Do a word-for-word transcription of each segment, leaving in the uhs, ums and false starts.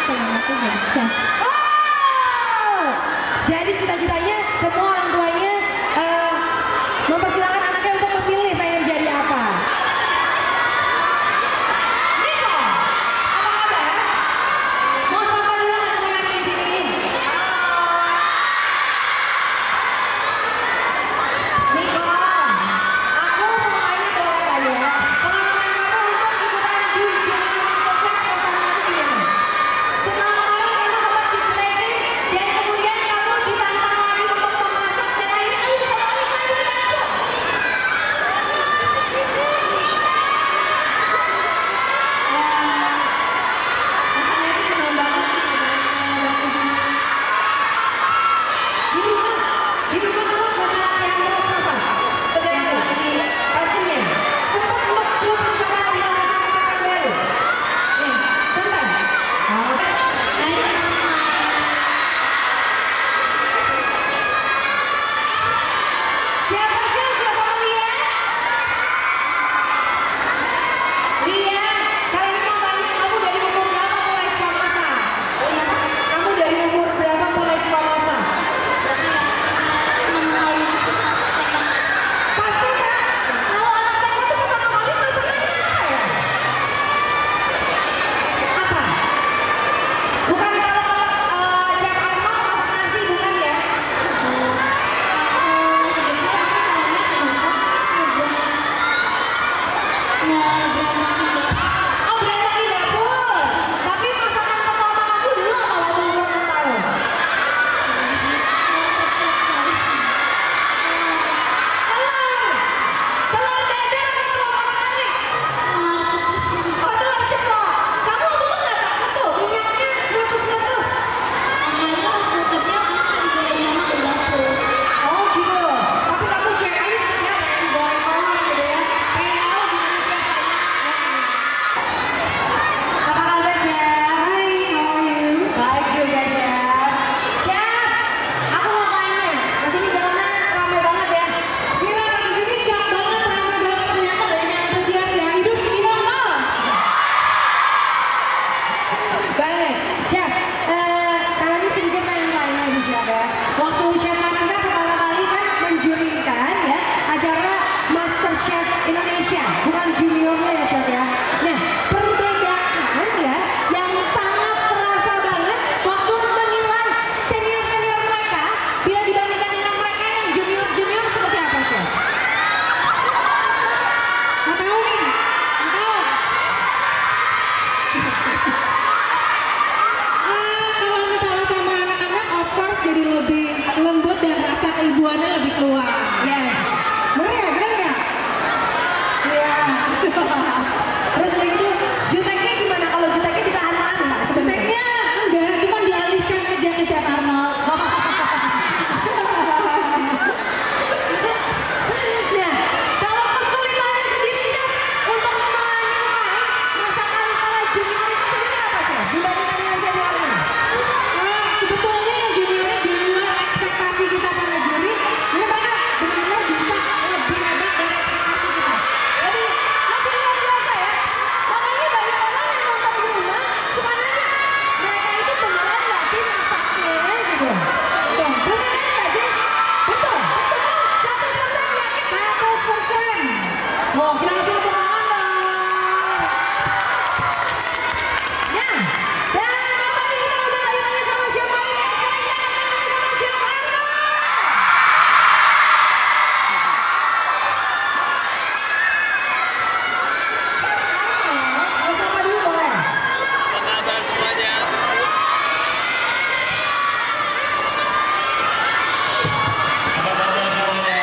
pengen aku jadi chef. Oh, jadi cita-citanya semua orang tuanya uh, mempersilahkan anaknya untuk memilih pengen jadi apa. Niko, apa kabar? Mau sapa dulu nggak semuanya di sini? Niko, aku mau tanya boleh nggak ya? Pengalaman kamu untuk ikutan di Junior Masterchef perasaanmu gimana? Setelah kemarin kamu sempat di training dan kemudian kamu ditantang lagi untuk memasak dan akhirnya kamu bisa balik lagi ke dapur. Rasanya itu senang banget sih di rumah, di rumah kamu masih latihan terus-terusan setiap hari, pastinya. Sempat untuk terus mencoba lagi masakan-masakan baru. Nih, santai. Siapa sih? Siapa Lia? Lia, kali ini mau tanya kamu dari umur berapa mulai suka masak? Kamu dari umur berapa mulai suka masak? Pasti kan? Kalau anak teko tuh pertama kali masakannya apa ya? Apa? Bukan kalau kalau Chef Arnold masak nasi, bukan ya? Oh, berantem di dapur. Tapi masakan pertama kamu dulu apa waktu umur enam tahun? Telur. Telur dadar atau telur otak-atik? Oh, telur ceplok. Kamu waktu itu nggak takut tuh minyaknya meletus-meletus? Oh gitu. Tapi kamu cek aja sebenarnya pengen goreng orang gitu ya. Pengen tahu gimana biasanya. Apa kabar Chef? Hai, how are you? Baik juga Chef. Chef, aku mau tanya. Kesini jalanan ramai banget ya. Gila, di sini siap banget, ramai banget, ternyata banyak antusias ya. Hidup sini normal. Baik, Chef. Eh, karena ini sedikit pengen tanya nih Chef ya. Waktu Chef Ananda pertama kali kan menjurikan ya acara MasterChef Indonesia, bukan juniornya ya Chef ya. Nah, perbedaan ya yang sangat terasa banget waktu menilai senior-senior mereka bila dibandingkan dengan mereka yang junior-junior seperti apa Chef? Nggak tahu nih, nggak tahu. Ah, kalau misalnya sama anak-anak, of course jadi lebih lembut dan rasa keibuannya lebih keluar. Yes. Bener nggak? Bener nggak? Iya. Terus udah gitu, juteknya gimana? Kalau juteknya bisa hantaan nggak sebenarnya? Juteknya enggak, cuma dialihkan aja ke Chef Arnold. Nah, kalau kesulitannya sendiri Chef untuk menilai masakan para junior itu sendiri apa Chef? Dibandingkan dengan seniornya? Ah, sebetulnya yang juniornya di luar ekspektasi kita para juri, ini mereka benar-benar bisa lebih hebat dari ekspektasi kita. Jadi lebih luar biasa ya. Makanya banyak orang yang nonton di rumah suka nanya, mereka itu beneran nggak sih masaknya gitu? Tuh, beneran nggak sih? Betul. Satu persen yakin? seratus persen. Oh, kita kasih tepuk tangan dong. Nah, dan kalau tadi kita udah tanya sama Chef Alika, sekarang kita akan tanya sama Chef Arnold. Chef Arnold, mau sapa dulu boleh? Apa kabar semuanya? Apa kabar semuanya?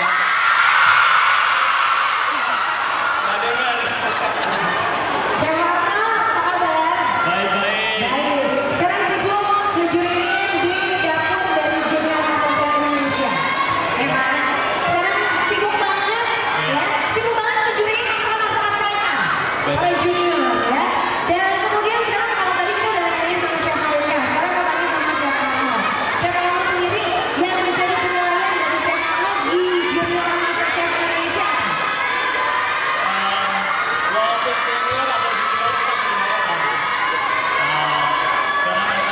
Nggak dengar. Chef Arnold, apa kabar? Baik-baik. Baik, sekarang sibuk ngejuriin di dapur dari Junior Masterchef Indonesia. Ya kan? Sekarang sibuk banget, ya, sibuk banget ngejuriin masakan-masakan mereka, para junior, ya. Dan kemudian sekarang kalau tadi kita udah nanya sama Chef Alika, sekarang kita tanya sama Chef Arnold. Chef Arnold sendiri yang menjadi penilaian dari Chef Arnold di Junior Masterchef Indonesia. Walaupun senior atau junior kita sebenarnya sama. Nah, karena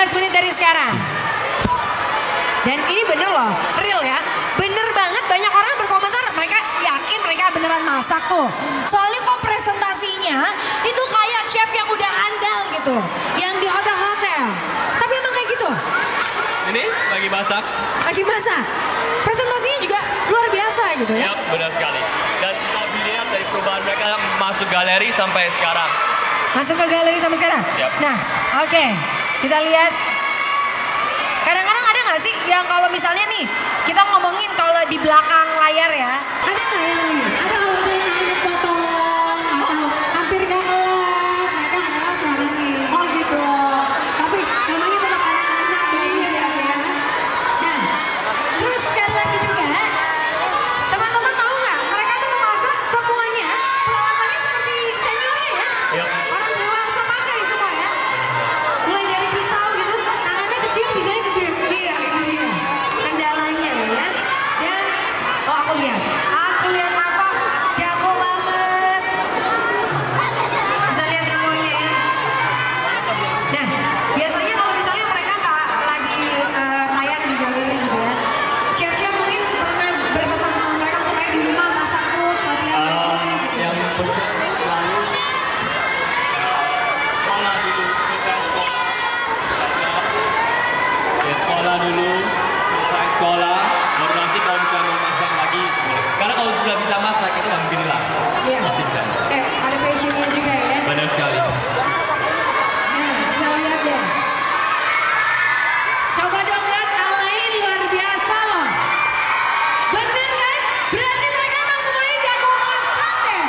belas menit dari sekarang. Dan ini bener loh, real ya. Bener banget, banyak orang berkomentar mereka yakin mereka beneran masak tuh. Soalnya kok presentasinya itu kayak chef yang udah andal gitu. Yang di hotel-hotel. Tapi emang kayak gitu. Ini lagi masak. Lagi masak. Presentasinya juga luar biasa gitu ya. Ya, benar sekali. Dan bisa dilihat dari perubahan mereka masuk galeri sampai sekarang. Masuk ke galeri sampai sekarang? Yap. Nah, oke. Okay. Kita lihat. Kadang-kadang ada nggak sih yang kalau misalnya nih, kita ngomongin kalau di belakang layar ya. Ada nggak yang nangis? Ada kalau saya nangis potong atau hampir gak kelar, mereka malah nangis. Oh gitu. Tapi namanya tetap anak-anak baby ya. Nah, terus sekali lagi juga, teman-teman tahu nggak? Mereka tuh memasak semuanya. Peralatannya seperti seniornya ya. Yap. Orang dewasa pakai semua ya. Mulai dari pisau gitu. Tangannya kecil, bisanya gede. Iya, itu dia. Kendalanya ya. Dan, oh aku lihat. Aku lihat apa? Jago banget. Kita lihat semuanya ya. Nah, biasanya kalau misalnya mereka nggak lagi eh, tayang di galeri gitu ya. Chef-chef mungkin pernah berpesan sama mereka untuk kayak di rumah masak terus, latihan Ah, gitu. yang persen lalu sekolah dulu, kita sekolah. Ya, sekolah dulu, selesai sekolah, baru nanti kalau misalnya mau masak lagi. boleh. Karena kalau sudah bisa masak itu nggak mungkin hilang. Iya. Pasti bisa. Oke, ada passionnya juga ya. Benar sekali. Nah, kita lihat ya. Coba dong lihat Alain luar biasa loh. Bener kan? Berarti mereka emang semuanya jago masak ya?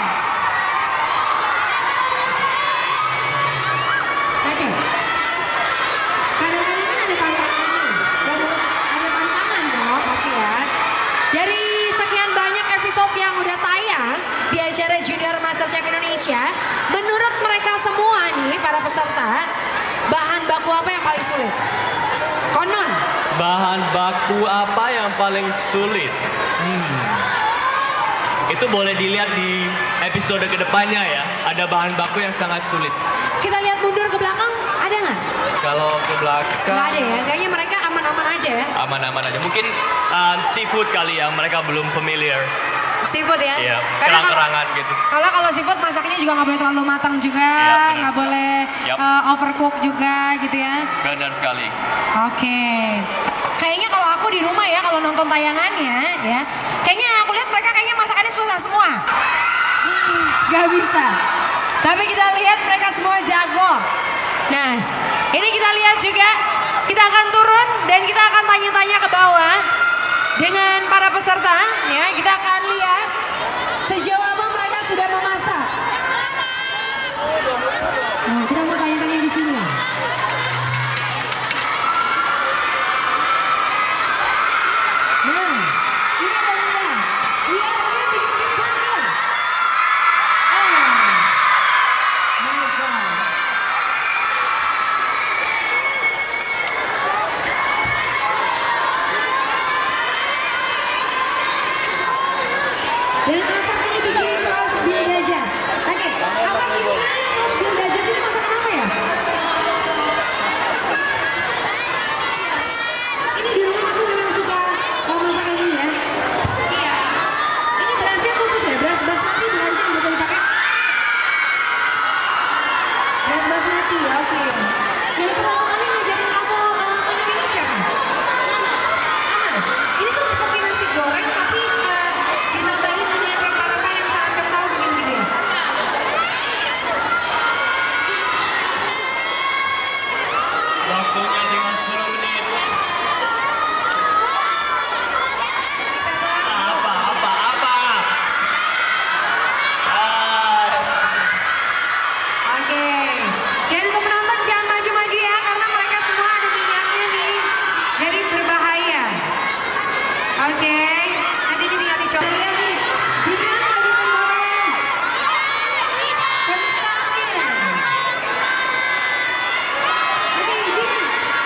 Oke. Kadang-kadang kan ada tantangan nih. Dan ada tantangan dong pasti ya. Dari sekian banyak episode yang udah tayang di acara Junior MasterChef Indonesia, menurut mereka semua nih para peserta, bahan baku apa yang paling sulit? Konon. Bahan baku apa yang paling sulit? Hmm. Itu boleh dilihat di episode kedepannya ya. Ada bahan baku yang sangat sulit. Kita lihat mundur ke belakang, ada nggak? Kalau ke belakang Nggak ada ya, kayaknya mereka aman-aman aja ya. aman-aman aja. Mungkin um, seafood kali yang mereka belum familiar. Seafood ya? Iya, Karena kalau- kerang-kerangan gitu. Kalau kalau seafood masaknya juga nggak boleh terlalu matang juga, Iya, benar. nggak boleh Yap. uh, overcook juga gitu ya. Benar sekali. Oke, kayaknya kalau aku di rumah ya kalau nonton tayangannya ya, kayaknya aku lihat mereka kayaknya masakannya susah semua. Hmm, Gak bisa. Tapi kita lihat mereka semua jago. Nah, ini kita lihat juga, kita akan turun dan kita akan tanya-tanya ke bawah dengan para peserta. Ya, kita akan lihat sejauh apa mereka sudah memasak. Nah, kita mau tanya-tanya di sini. Nah, ini ada Lia. Lia, Lia bikin tim burger. Oh, my God. Dan apa ini bikin roast beef dajas. Oke, apa ini roast beef dajas ini masakan apa ya? Ini di rumah aku memang suka uh, masakan ini ya. Iya. Ini berasnya khusus ya, beras basmati bukan sih yang bisa dipakai? Beras basmati ya, oke. Yang pertama kali ngajarin kamu uh, masak ini siapa? Aman. Ini tuh seperti nasi goreng tapi uh, ditambahin dengan rempah-rempah yang sangat kental bikin gitu ya. Waktunya tinggal sepuluh menit. Apa, apa, apa? Ah, Oke. Dan untuk penonton jangan maju-maju ya karena mereka semua ada minyaknya nih. Jadi berbahaya. Oke. Nanti ini tinggal dicoba. Lihat nih. Gimana lagi menggoreng? Kentangnya. Oke, gini.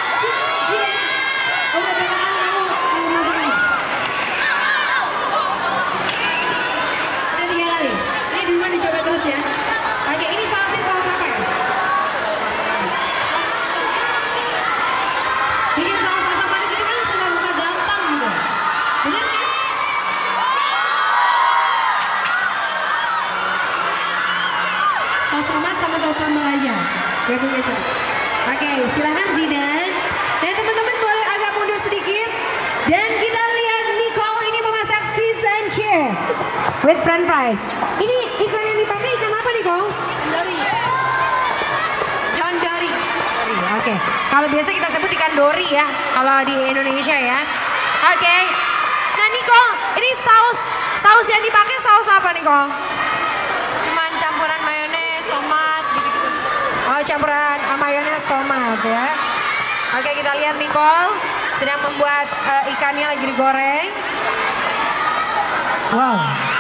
punya cowok. Oke, silahkan Zidan. Dan teman-teman boleh agak mundur sedikit. Dan kita lihat Nicole ini memasak fish and chip with french fries. Ini ikan yang dipakai ikan apa Nicole? Dori. John Dory. Oke, kalau biasa kita sebut ikan dori ya, kalau di Indonesia ya. Oke, nah Nicole, ini saus saus yang dipakai saus apa Nicole? Cuman campuran mayones, tomat, gitu-gitu. Oh, campuran uh, mayones tomat ya. Oke, kita lihat Nicole sedang membuat uh, ikannya lagi digoreng. Wow.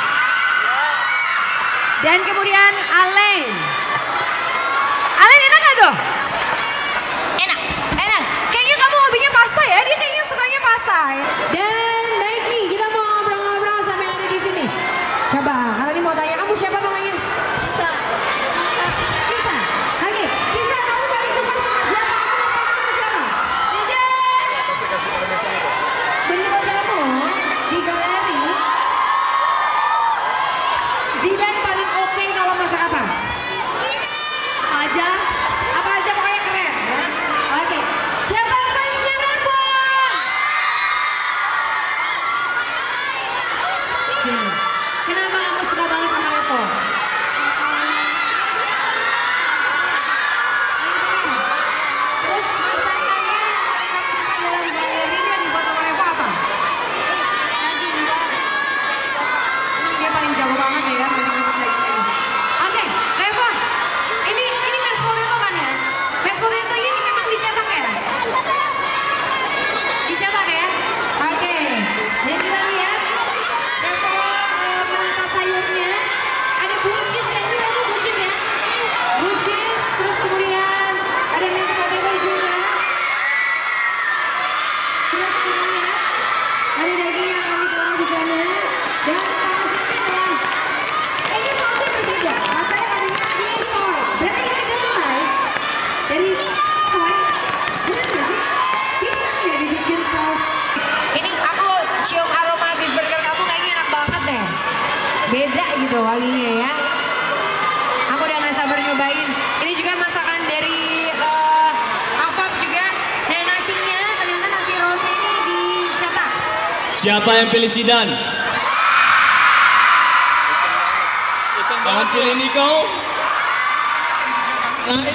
Dan kemudian Alen. Alen enak gak tuh? Enak, enak. Kayaknya kamu hobinya pasta ya? Dia kayaknya sukanya pasta. Dan baik nih, kita mau ngobrol-ngobrol sama yang ada di sini. Coba, kalau ini mau tanya kamu siapa namanya? Bisa. Lisa. Oke, Lisa kamu paling dekat sama siapa? Kamu sama siapa? Menurut kamu di galeri Zidan paling oke kalau masak apa? Aja. Apa aja pokoknya keren ya? Oke, siapa fansnya Revo? Sini. Kenapa kamu suka banget sama Revo? Terus masakannya yang kamu suka dalam galeri ini yang dibuat sama Revo apa? Dia paling jago banget ya masak-masak daging ini. Oke, Revo, ini ini mashed potato kan ya? Mashed potato ini memang dicetak ya? Dicetak ya? Oke, dan kita lihat Revo eh, menata sayurnya. Ada buncis ya, ini Revo buncis ya? Buncis, terus kemudian ada mashed potato juga. Terus kemudian ada daging yang kami taruh di sana. Dan sama satunya ini sausnya berbeda. Katanya tadinya ini soy. Berarti ini delay dari soy. Bener nggak sih? Bisa nggak dibikin saus? Ini aku cium aroma beef burger kamu kayaknya enak banget deh. Beda gitu wanginya ya. Aku udah nggak sabar nyobain. Ini juga masakan dari eh, Afaf juga. Dan nasinya ternyata nasi rose ini dicetak. Siapa yang pilih Zidan? Jangan pilih Nicole. Naik.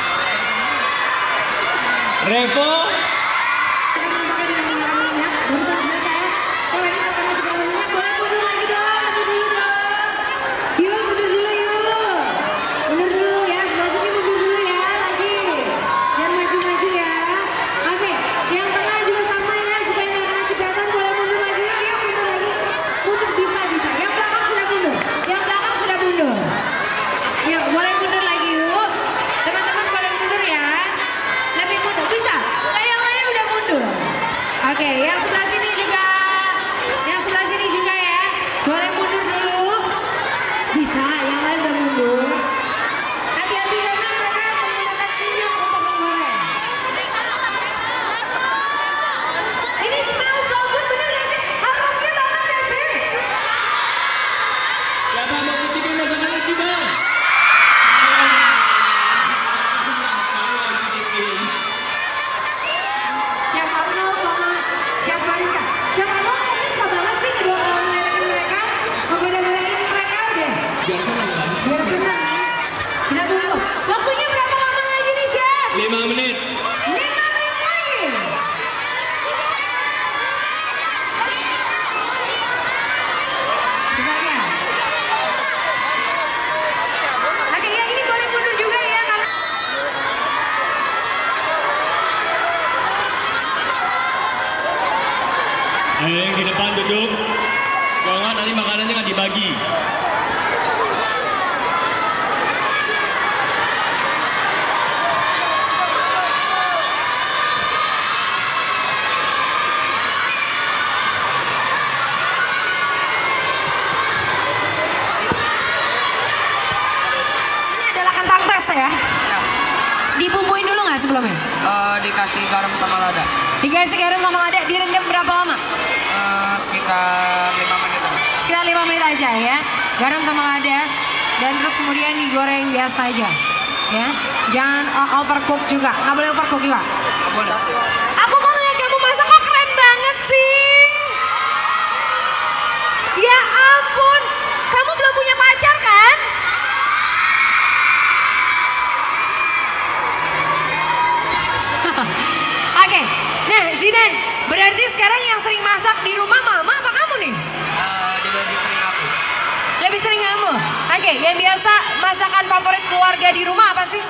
Revo. Kita pakai dengan menggunakan minyak. Baru tahu sebenarnya saya. Kalau ini pertama cipratan minyak, boleh mundur lagi dong, mundur dulu dong. Yuk, mundur dulu yuk. Mundur dulu ya, sebelah sini mundur dulu ya, lagi. Jangan maju-maju ya. Oke, yang tengah juga sama ya, supaya nggak kena cipratan, boleh mundur lagi. Yuk, mundur lagi. Mundur bisa, bisa. Yang belakang sudah mundur. Yang belakang sudah mundur. Yuk, boleh mundur lagi yuk. Teman-teman boleh mundur ya. Lebih mundur, bisa. Nah, yang lain udah mundur. Oke, yang sebelah sini juga. Yang sebelah sini juga ya. Boleh mundur dulu. Bisa, yang lain udah mundur. Hati-hati karena mereka menggunakan minyak untuk menggoreng. Ini smell so good, bener gak sih? Harumnya banget gak sih? Siapa mau cicipin masakan Zidan? Chef Arnold sama Chef Marika. Chef Arnold kayaknya suka banget sih kedua orang ngeliatin mereka. Ngegoda-godain mereka deh. Biar senang kan? Biar senang. Kita tunggu. Waktunya berapa lama lagi nih Chef? Lima menit. Lima menit lagi. Coba ya. Oke ya ini boleh mundur juga ya karena Ayo yang di depan duduk. Kalau nggak nanti makanannya nggak dibagi. ini adalah kentang tes ya. Ya, Dibumbuin dulu nggak sebelumnya? eh, dikasih garam sama lada. Dikasih garam sama lada, direndam berapa lama? Eh, sekitar lima menit. Sekitar lima menit aja ya. Garam sama lada dan terus kemudian digoreng biasa aja. Ya. Jangan uh, overcook juga, nggak boleh overcook juga. Nggak boleh. Aku mau lihat kamu masak kok keren banget sih. Ya ampun, kamu belum punya pacar kan? Oke, nah Zidan, berarti sekarang yang sering masak di rumah mama apa kamu nih? Eh, jadi lebih sering aku. Lebih sering kamu? Oke, yang biasa masakan favorit keluarga di rumah apa sih?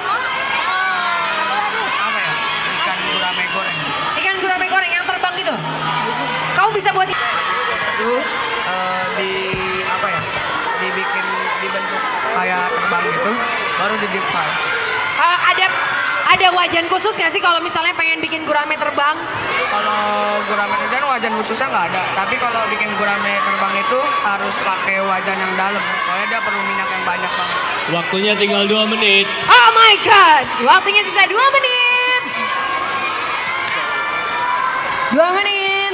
Apa ya? Ikan gurame goreng. Ikan gurame goreng yang terbang gitu? Kamu bisa buat Itu eh, di apa ya? Dibikin dibentuk kayak terbang gitu, baru di deep fry. Uh, ada ada wajan khusus nggak sih kalau misalnya pengen bikin gurame terbang? Kalau gurame terbang wajan khususnya nggak ada. Tapi kalau bikin gurame terbang itu harus pakai wajan yang dalam. Soalnya dia perlu minyak yang banyak banget. Waktunya tinggal dua menit. Oh my god, waktunya sisa dua menit. Dua menit.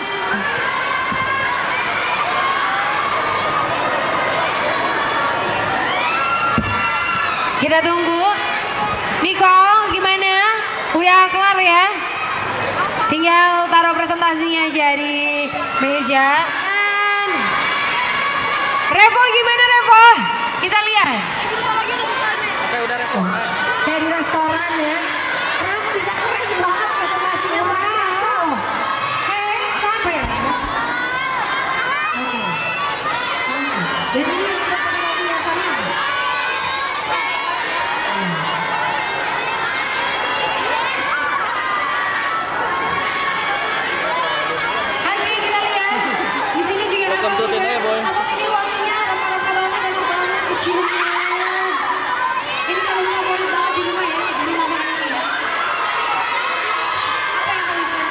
Kita tunggu. Nicole, gimana? Udah kelar ya? Tinggal taruh presentasinya aja di meja. Dan Revo gimana Revo? Kita lihat. Oke, udah restoran. Kayak di restoran ya. Kenapa bisa keren banget presentasinya? Luar biasa loh. Hei, sampai ya? Oke. Dan ini presentasi yang sama. Oke, kita lihat. Di sini juga ada. Welcome to Tine, boy. Ini wanginya rempah-rempah banget, enak banget, keciuman. Ini kalau favorit banget di rumah ya, jadi makanan ini ya. Apa yang paling sering?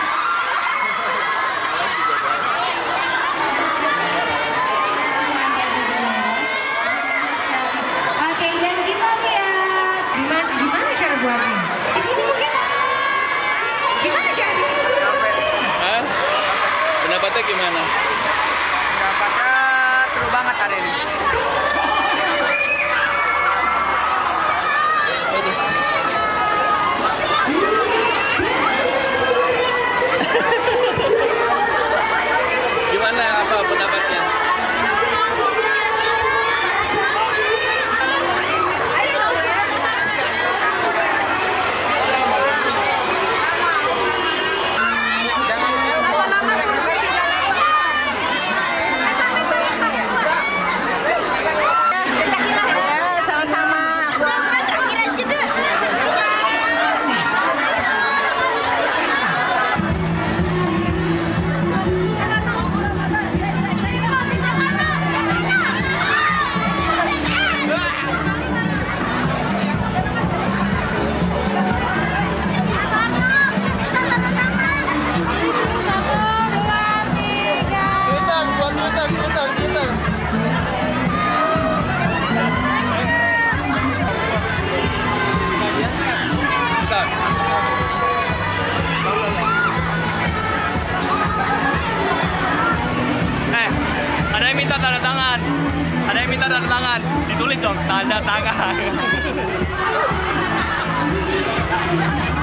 Oke, dan kita lihat gimana gimana cara buatnya. Di sini mungkin gimana cara bikin? Hah? Pendapatnya gimana? Dapatnya seru banget hari ini. Gimana apa pendapatnya? Eh, ada yang minta tanda tangan. Ada yang minta tanda tangan. Ditulis dong, tanda tangan.